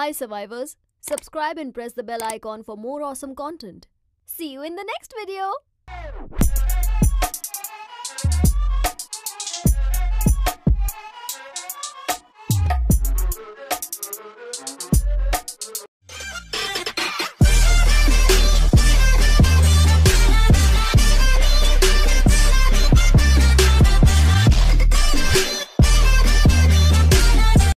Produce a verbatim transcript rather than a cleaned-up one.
Hi survivors, subscribe and press the bell icon for more awesome content. See you in the next video.